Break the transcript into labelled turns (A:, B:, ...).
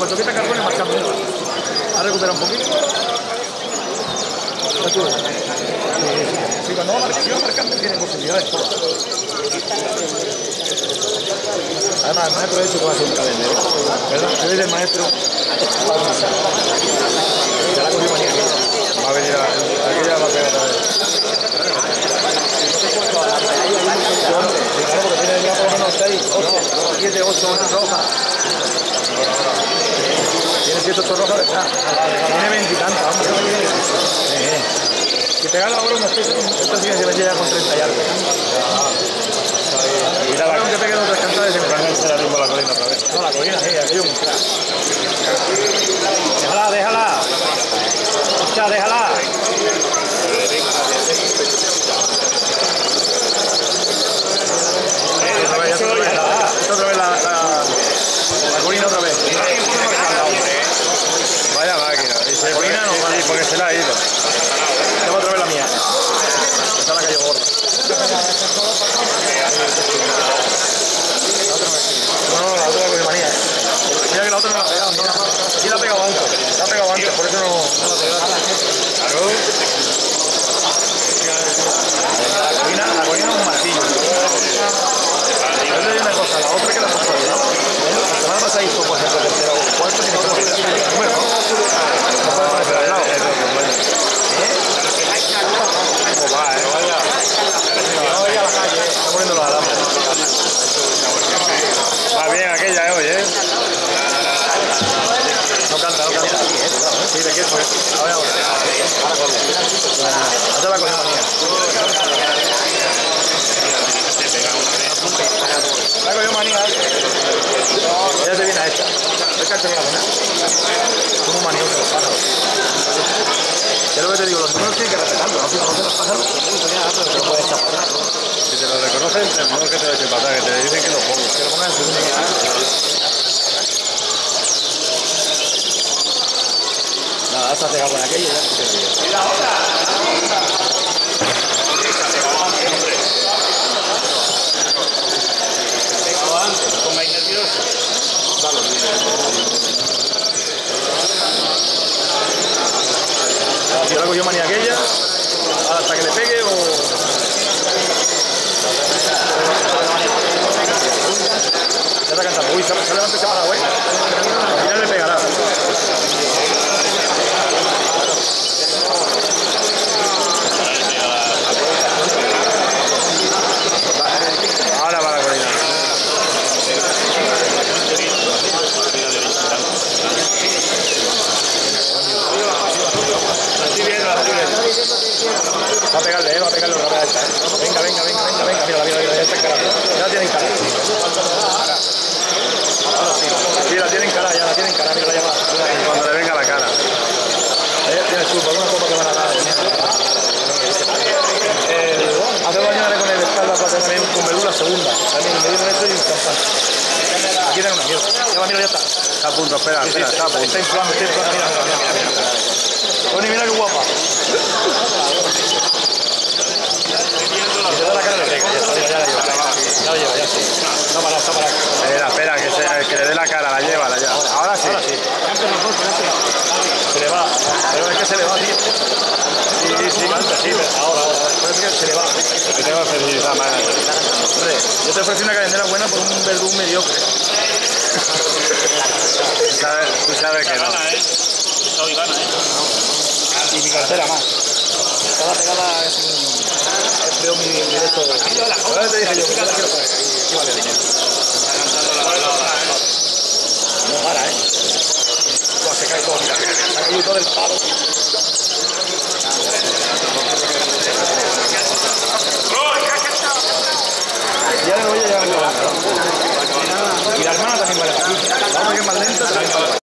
A: cuanto quita carbones más cambia. Ha recuperado un poquito. Sí, cuando va marcando tiene posibilidades todas. Además, el maestro ha dicho que va a ser un cadete, ¿verdad? Yo soy el maestro. Ya la cogió mañana. Va a venir aquí, ya va a pegar otra vez. Sí, claro, porque tiene ya por lo menos 6, 8, 7, 8 rojas. Tiene 7, 8 rojas detrás. Tiene 20 y tantas, vamos a ver. Si te gana ahora unos pesos, esto sí que se vendía ya con 30 y algo. Y la que te quedan otras cantadas de se la misma la colina otra vez. No, la colina, sí, aquello es un crack. Déjala, déjala. Escucha, déjala. Otra vez la colina otra vez. Vaya máquina. La colina no vale porque se la ha ido. Esta otra vez la mía. Esta la cayó gorda. No, la otra la manía. Mira que la otra no la ha pegado. Mira. Aquí la ha pegado antes. La ha pegado antes, por eso no la ha pegado. Claro. La colina es un martillo. Yo te digo una cosa, la otra que la hemos podido. La semana pasada hizo, por ejemplo, tercero o cuarto, y nosotros número, ¿no? No puede ponerse al lado. ¿Cómo va, vaya? No, vaya a la calle, está poniendo los alambres. Va bien aquella, oye. No canta, no canta. Sí, de qué fue. Ahora. Hasta la cogió manía. La cogió manía. Ya se viene a esta. Es que tenía buena. Son un manioso los pájaros. Es lo que te digo, los números tienen que respetarlo, ¿no? Si conocen los pájaros, no puedes tapar. Si te lo reconocen, el modo que te lo echen pasar, que te dicen que lo pongas. Que lo pongan en segundo lugar. Nada, esta pegado con aquello ya. ¡Y la otra!
B: ¿Pongáis nervioso?
A: Si la cogió manía aquella, hasta que le pegue o... Ya está cantando. Uy, se levanta ese Paraguay. Al final le pegará. Ahora va la colina. Va a pegarle, va a pegarle una vez esta, Venga, mira, ya está encarada. Ya la tiene encarada. Sí, la tiene encarada, ya la tiene encarada, mira la llamada. Cuando le venga la cara. Tiene chupa, una copa que van a dar. Hace 2 años con el espalda para también con verdura segunda. También me dieron esto y un champán. Aquí tienen una mierda. Ya está.
B: Está a punto, espera, está a punto.
A: Está inflando, mira. Tony, mira qué guapa. Si te da la cara le pega, ya la lleva, ya sí. Está para.
B: Espera, que le dé la cara, la lleva. Ahora sí.
A: Se le va, pero es que se le va, tío. Sí, canta, sí, pero ahora. Pero es que se le va.
B: Que tengo que felicitar más.
A: Hombre, yo te ofrecí una cadena buena por un verdú mediocre.
B: Tú sabes que no.
C: Soy gana,
A: Y mi cartera más. Cada pegada es un... Veo mi directo. Ahora te dije yo, que no quiero pagar. Aquí vale dinero. No para, Se cae todo, mira. Se ha caído todo el palo. Ya le voy a llevar el y la hermana también vale para aquí. La otra que es más lenta también vale para aquí.